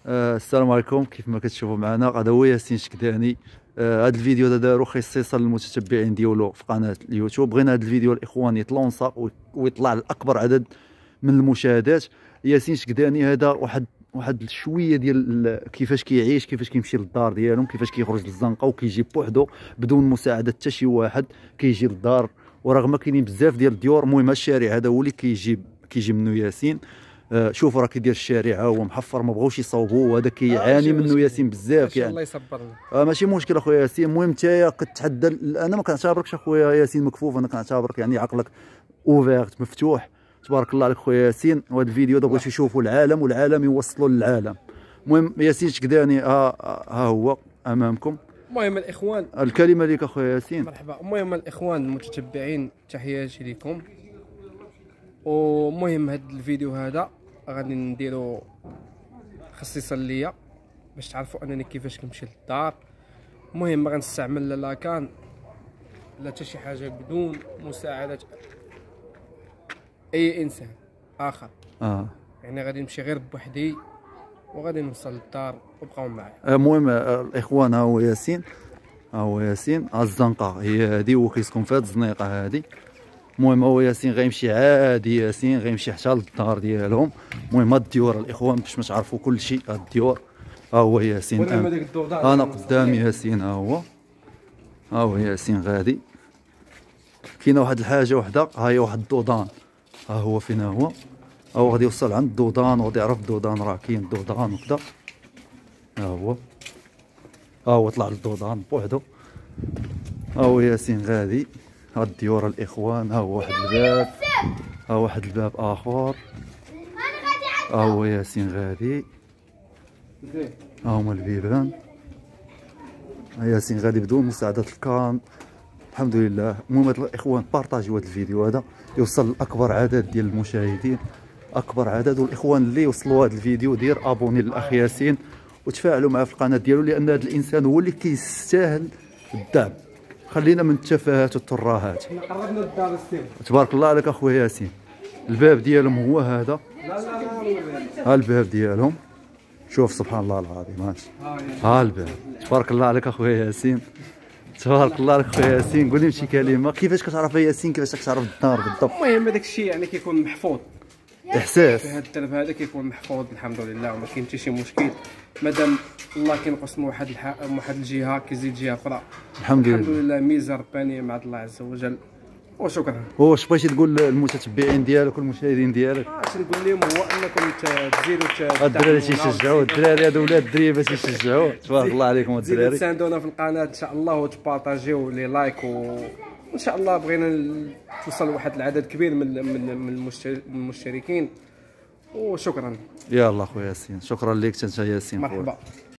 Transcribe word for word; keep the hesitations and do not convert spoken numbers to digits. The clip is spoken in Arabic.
آه السلام عليكم. كيف ما كتشوفوا معنا هذا هو ياسين شكداني. آه هذا الفيديو هذا دارو خصيصا للمتتبعين ديالو في قناه اليوتيوب. بغينا هذا الفيديو الاخوان يتلونسا ويطلع لاكبر عدد من المشاهدات. ياسين شكداني هذا واحد واحد شويه ديال كيفاش كيعيش، كيفاش كيمشي للدار ديالهم، كيفاش كيخرج للزنقه وكيجي بوحدو بدون مساعده حتى شي واحد. كيجي للدار ورغم كاينين بزاف ديال الديور. المهم الشارع هذا هو اللي كيجي كيجي منه ياسين. آه شوفوا راه كيدير الشارع هو محفر، ما بغاوش يصاوبوه، وهذا كيعاني منه ياسين بزاف يعني. الله يصبرنا. آه ماشي مشكل اخويا ياسين. المهم نتايا كتحدى. انا ما كنعتبركش اخويا ياسين مكفوف، انا كنعتبرك يعني عقلك اوفيرت مفتوح. تبارك الله عليك خويا ياسين. وهذا الفيديو هذا بغيت يشوفوا العالم والعالم يوصلوا للعالم. المهم ياسين شكداني ها ها هو امامكم. المهم الاخوان، الكلمه لك اخويا ياسين. مرحبا. المهم الاخوان المتتبعين، تحياتي لكم. ومهم هذا الفيديو هذا غادي نديرو خصيصا ليا باش تعرفوا انني كيفاش كنمشي للدار. المهم ما غنستعمل لا لاكان لا حتى شي حاجه بدون مساعده اي انسان اخر. اه يعني غادي نمشي غير بوحدي وغادي نوصل للدار وبقاو معايا. المهم الاخوان ها هو ياسين، ها هو ياسين. ها الزنقه هي هذه، هو كيسكن في هذه الزنيقه هذه. المهم هو ياسين غيمشي عادي، ياسين غيمشي حتى للدار ديالهم. المهم هاد الديور الاخوان باش ما تعرفوا كل شيء. هاد الديور ها هو ياسين. انا قدامي ياسين، ها هو ها هو ياسين غادي. كاينه واحد الحاجه وحده، ها هي واحد الدودان. ها هو فين هو، ها هو غادي يوصل عند الدودان وغادي يعرف الدودان راه كاين الدودان وكذا. ها هو ها هو طلع للدودان بوحدو. ها هو ياسين غادي. هاد الديور الاخوان. ها هو واحد الباب، ها واحد الباب اخر. ها هو ياسين غادي. ها هما البيبان. ها ياسين غادي بدون مساعدة الكان. الحمد لله. المهم الاخوان بارطاجيو هذا الفيديو هذا يوصل لاكبر عدد ديال المشاهدين، اكبر عدد. والاخوان اللي وصلوا هذا الفيديو دير ابوني للاخ ياسين وتفاعلوا معاه في القناه ديالو، لان هذا الانسان هو اللي كيستاهل الدعم. خلينا من التفاهات والتراهات. حنا قربنا للدار السير. تبارك الله عليك اخويا ياسين. الباب ديالهم هو هذا. لا لا لا ها الباب ديالهم. شوف سبحان الله العظيم. ماشي ها الباب. تبارك الله عليك اخويا ياسين. تبارك الله عليك اخويا ياسين. قول لي شي كلمه. كيفاش كتعرف ياسين، كيفاش كتعرف الدار بالضبط؟ المهم هذاك الشيء يعني كيكون محفوظ. احساس في هذا الدرب هذا كيكون محفوظ الحمد لله، وما كاين حتى شي مشكل. مادام الله كينقص من واحد الح... من واحد الجهه كيزيد جهه اخرى. الحمد لله. الحمد لله ميزه ربانيه مع الله عز وجل. وشكرا. واش بغيتي تقول للمتتبعين ديالك والمشاهدين ديالك؟ اش نقول لهم هو انكم تزيدوا الدراري تيشجعوا، الدراري هذو ولاد الدريه باش يشجعوا. تبارك الله عليكم الدراري. تزيدوا تساندونا في القناه ان شاء الله وتبارطاجيو لي لايك، وان شاء الله بغينا توصل لواحد العدد كبير من من من المشتركين. وشكرا. يلا خويا ياسين، شكرا لك انت ياسين. مرحبا.